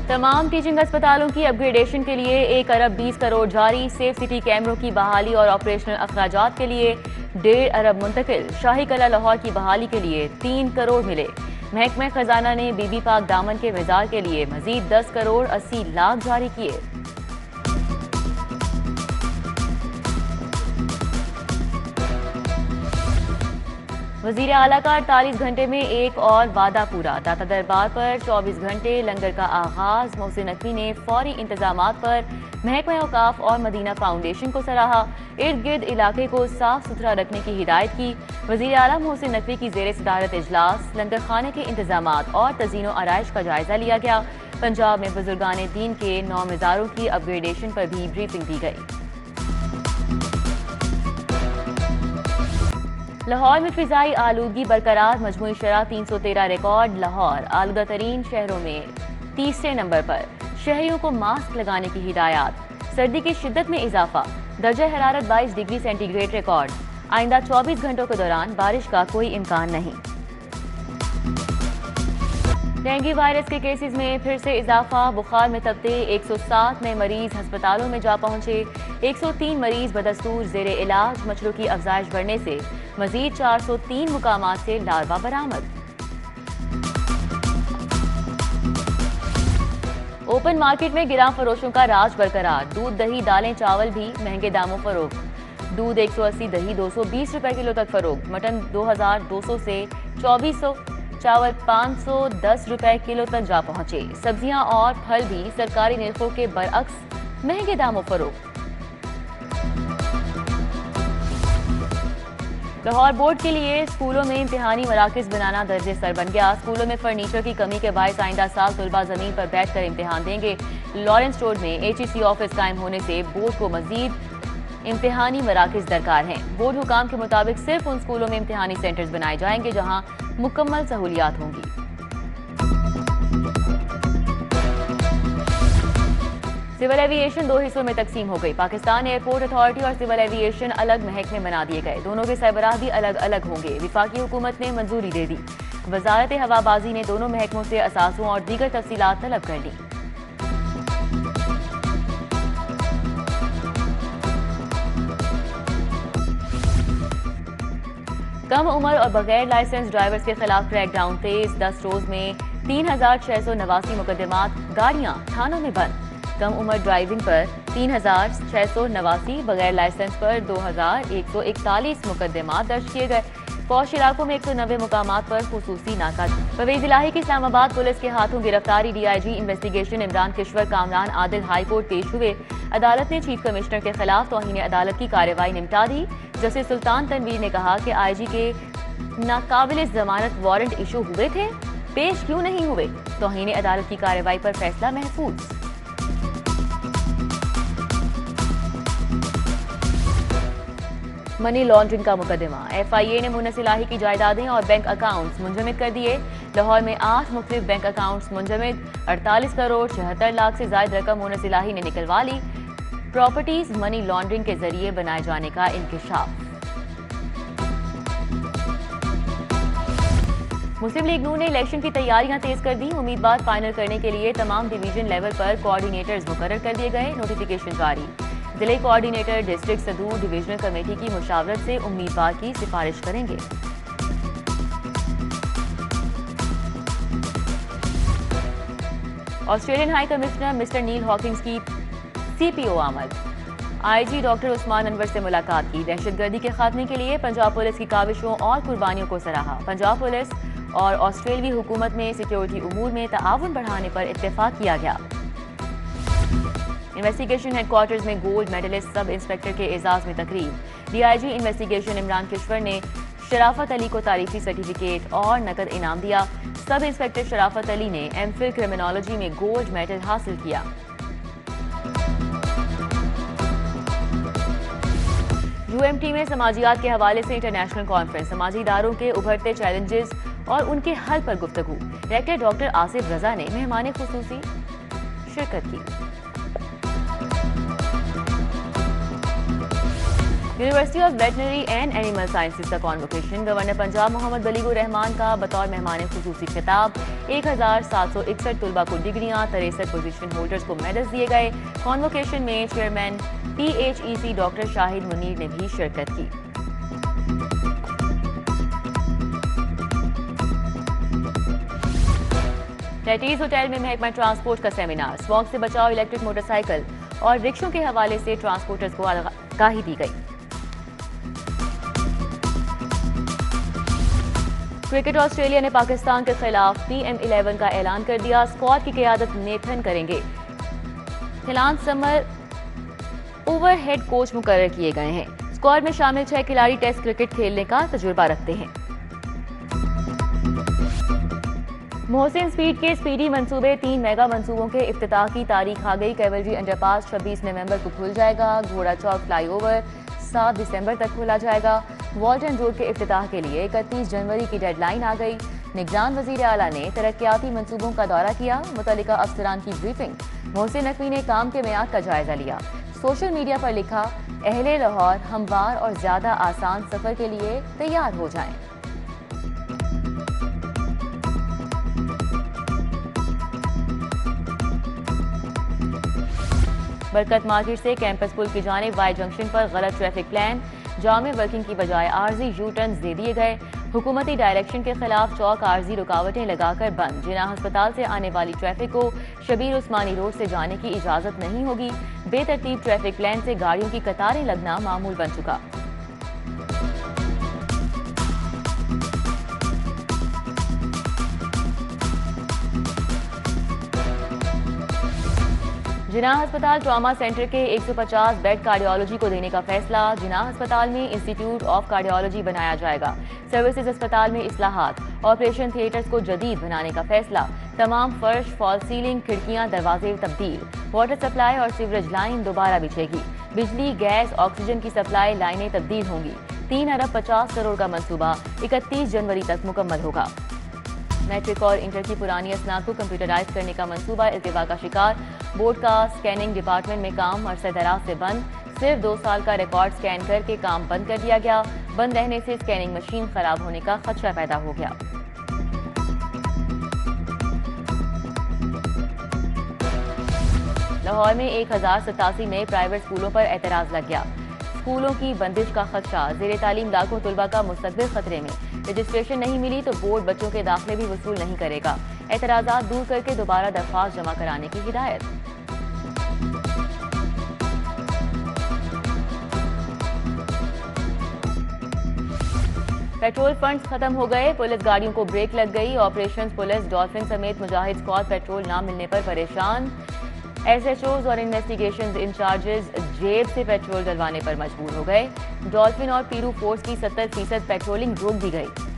तमाम टीचिंग अस्पतालों की अपग्रेडेशन के लिए 1 अरब 20 करोड़ जारी। सेफ सिटी कैमरों की बहाली और ऑपरेशनल अखराजात के लिए 1.5 अरब मुंतकिल। शाही कला लाहौर की बहाली के लिए 3 करोड़ मिले। महकमा खजाना ने बीबी पाक दामन के विजार के लिए मजीद 10 करोड़ 80 लाख जारी किए। वजीर आला का 48 घंटे में एक और वादा पूरा। दाता दरबार पर 24 घंटे लंगर का आगाज। मोहसिन नकवी ने फौरी इंतजामात पर महकमा औकाफ और मदीना फाउंडेशन को सराहा। इर्द गिर्द इलाके को साफ सुथरा रखने की हिदायत की। वजीर आला मोहसिन नकवी की जेर सदारत इजलास लंगर खाने के इंतजामात और तज़ीनो आराइश का जायजा लिया गया। पंजाब में बुजुर्गान दीन के 9 मज़ारों की अपग्रेडेशन पर भी ब्रीफिंग दी गई। लाहौर में फिजाई आलूगी बरकरार। मजमूई शरह 313 रिकॉर्ड। लाहौर आलूदा तरीन शहरों में तीसरे नंबर पर। शहरियों को मास्क लगाने की हिदायत। सर्दी की शिद्दत में इजाफा। दर्जा हरारत 22 डिग्री सेंटीग्रेड रिकॉर्ड। आइंदा 24 घंटों के दौरान बारिश का कोई इम्कान नहीं। डेंगू वायरस के केसेस में फिर से इजाफा। बुखार में तबते 107 नए मरीज अस्पतालों में जा पहुंचे। 103 मरीज बदस्तूर जेरे इलाज। मच्छरों की अफजाइश बढ़ने से मजीद 403 मुकामात से लार्वा बरामद। ओपन मार्केट में गिरां फरोशों का राज बरकरार। दूध दही दालें चावल भी महंगे दामों फरोख्त। दूध 180, दही 220 रुपए किलो तक फरोख्त। मटन 2200 से 2400, चावल 510 रुपए किलो तक जा पहुंचे। सब्जियां और फल भी सरकारी निर्खों के बरअक्स महंगे दामों फरोख्त। लाहौर बोर्ड के लिए स्कूलों में इम्तिहानी मराकज बनाना दर्जे सर बन गया। स्कूलों में फर्नीचर की कमी के बायस आइंदा साल तलबा जमीन पर बैठकर इम्तिहान देंगे। लॉरेंस रोड में HEC ऑफिस कायम होने से बोर्ड को मजीद इम्तिहानी मराकज दरकार हैं। बोर्ड हुकाम के मुताबिक सिर्फ उन स्कूलों में इम्तिहानी सेंटर्स बनाए जाएंगे जहां मुकम्मल सहूलियात होंगी। सिविल एविएशन 2 हिस्सों में तकसीम हो गई। पाकिस्तान एयरपोर्ट अथॉरिटी और सिविल एविएशन अलग महकमे बना दिए गए। दोनों के सरबराह भी अलग अलग होंगे। विफाकी हुकूमत ने मंजूरी दे दी। वजारत हवाबाजी ने दोनों महकमों से असासों और दीगर तफसीलात तलब कर ली। कम उम्र और बगैर लाइसेंस ड्राइवर्स के खिलाफ क्रैकडाउन तेज। 10 रोज में 3689 मुकदमात। गाड़ियां थानों में बंद। कम उम्र ड्राइविंग पर 3689, बगैर लाइसेंस पर 2141 मुकदमा दर्ज किए गए। पौश इलाकों में 190 मुकामात पर खुसूसी नाका। परवेज इलाही की इस्लामाबाद पुलिस के हाथों गिरफ्तारी। DIG investigation Imran Kishwar Kamran Adil high court पेश हुए। अदालत ने चीफ कमिश्नर के खिलाफ तौहीन अदालत की कार्रवाई निपटा दी। जस्टिस सुल्तान तनवीर ने कहा कि IG के नाकाबिल जमानत वारंट इशू हुए थे, पेश क्यों नहीं हुए। तौहीन अदालत की कार्रवाई पर फैसला महफूज। मनी लॉन्ड्रिंग का मुकदमा। FIA ने मुन्नस इलाही की जायदादें और बैंक अकाउंट्स मुंजमद कर दिए। लाहौर में 8 मुख्तलिफ बैंक अकाउंट्स मुंजमद। 48 करोड़ 76 लाख से ज्यादा रकम मुन्नस इलाही ने निकलवा ली। प्रॉपर्टीज मनी लॉन्ड्रिंग के जरिए बनाए जाने का इंकिशाफ। मुस्लिम लीग नून ने इलेक्शन की तैयारियां तेज कर दी। उम्मीदवार फाइनल करने के लिए तमाम डिवीजन लेवल पर कोऑर्डिनेटर्स मुकर्रर कर दिए गए। नोटिफिकेशन जारी। जिले कोऑर्डिनेटर डिस्ट्रिक्ट सदूर डिवीजनल कमेटी की मुशावरत से उम्मीदवार की सिफारिश करेंगे। Australian high commissioner mister Neil Hawkins की CPO आमद। IG डॉक्टर उस्मान अनवर से मुलाकात की। दहशतगर्दी के खात्मे के लिए पंजाब पुलिस की काविशों और कुर्बानियों को सराहा। पंजाब पुलिस और ऑस्ट्रेलियाई हुकूमत में सिक्योरिटी उमूर में ताआवुन बढ़ाने पर इत्तेफाक किया गया। इन्वेस्टिगेशन हेडक्वार्टर्स में गोल्ड मेडलिस्ट सब इंस्पेक्टर के एजाज में तकरीब। DIG इन्वेस्टिगेशन इमरान किश्वर ने शराफत अली को तारीफी सर्टिफिकेट और नकद इनाम दिया। सब इंस्पेक्टर शराफत अली ने MPhil क्रिमिनोलॉजी में गोल्ड मेडल हासिल किया। UMT में समाजियात के हवाले से इंटरनेशनल कॉन्फ्रेंस। समाजी इदारों के उभरते चैलेंजेस और उनके हल पर गुफ्तगू। डायरेक्टर डॉक्टर आसिफ रजा ने मेहमान खुसूसी शिरकत की। University of veterinary and animal sciences का कॉन्वोकेशन। गवर्नर पंजाब मोहम्मद वलीगुर रहमान का बतौर मेहमान खुसूसी खिताब। 1761 तलबा को डिग्रियां, 63 पोजीशन होल्डर्स को मेडल्स दिए गए। कॉन्वोकेशन में chairman PHEC doctor Shahid Munir ने भी शिरकत की। टैटीज होटल में महकमा ट्रांसपोर्ट का सेमिनार। स्मॉग से बचाओ, इलेक्ट्रिक मोटरसाइकिल और रिक्शों के हवाले से ट्रांसपोर्टर्स को आगाही दी गई। क्रिकेट ऑस्ट्रेलिया ने पाकिस्तान के खिलाफ PM11 का ऐलान कर दिया। स्क्वाड की क़यादत नेथन करेंगे। खिलान समर ओवरहेड कोच मुकर्रर किए गए हैं। स्क्वाड में शामिल 6 खिलाड़ी टेस्ट क्रिकेट खेलने का तजुर्बा रखते हैं। मोहसिन स्पीड के स्पीडी मंसूबे 3 मेगा मंसूबों के इफ्तिताह की तारीख आ गई। कैवलरी अंडरपास 26 नवंबर को खुल जाएगा। घोड़ा चौक फ्लाईओवर 7 दिसंबर तक खोला जाएगा। वॉल्टन रोड के इफ्तिताह के लिए 31 जनवरी की डेडलाइन आ गई। निगरान वजीर आला ने तरक्याती मंसूबों का दौरा किया। मुतल्लिका अफसरान की ब्रीफिंग। मोहसिन नकवी ने काम के मियाद का जायजा लिया। सोशल मीडिया पर लिखा, अहले लाहौर हमवार और ज्यादा आसान सफर के लिए तैयार हो जाएं। बरकत मार्केट से कैंपस पुल की जानिब वाई जंक्शन पर गलत ट्रैफिक प्लान। जामे वर्किंग की बजाय आर्जी यू टर्न्स दे दिए गए। हुकूमती डायरेक्शन के खिलाफ चौक आर्जी रुकावटें लगाकर बंद। जिना अस्पताल से आने वाली ट्रैफिक को शबीर उस्मानी रोड से जाने की इजाजत नहीं होगी। बेतरतीब ट्रैफिक प्लान से गाड़ियों की कतारें लगना मामूल बन चुका। जिनाह अस्पताल ट्रॉमा सेंटर के 150 बेड कार्डियोलॉजी को देने का फैसला। जिनाह अस्पताल में इंस्टीट्यूट ऑफ कार्डियोलॉजी बनाया जाएगा। सर्विसेज अस्पताल में इस्लाहात। ऑपरेशन थिएटर्स को जदीद बनाने का फैसला। तमाम फर्श, फॉल सीलिंग, खिड़कियां, दरवाजे तब्दील। वाटर सप्लाई और सीवरेज लाइन दोबारा बिछेगी। बिजली, गैस, ऑक्सीजन की सप्लाई लाइनें तब्दील होंगी। 3 अरब 50 करोड़ का मंसूबा 31 जनवरी तक मुकम्मल होगा। मैट्रिक और इंटर की पुरानी असनाद को कंप्यूटराइज करने का मंसूबा इल्तिवा का शिकार। बोर्ड का स्कैनिंग डिपार्टमेंट में काम अरसे दराज से बंद। सिर्फ 2 साल का रिकॉर्ड स्कैन करके काम बंद कर दिया गया। बंद रहने से स्कैनिंग मशीन खराब होने का खदशा पैदा हो गया। लाहौर में 1087 नए प्राइवेट स्कूलों पर एतराज लग गया। स्कूलों की बंदिश का खदशा। ज़ेरे तालीम लाखों तलबा का मुस्तकबिल खतरे में। रजिस्ट्रेशन नहीं मिली तो बोर्ड बच्चों के दाखिले भी वसूल नहीं करेगा। एतराज़ात दूर करके दोबारा दरख्वास्त जमा कराने की हिदायत। पेट्रोल फंड्स खत्म हो गए। पुलिस गाड़ियों को ब्रेक लग गई। ऑपरेशन पुलिस डॉल्फिन समेत मुजाहिद स्क्वाड पेट्रोल न मिलने पर परेशान। SHOs और इन्वेस्टिगेशन इंचार्जेस जेब से पेट्रोल डलवाने पर मजबूर हो गए। डॉल्फिन और पीरू फोर्स की 70% पेट्रोलिंग रोक दी गई।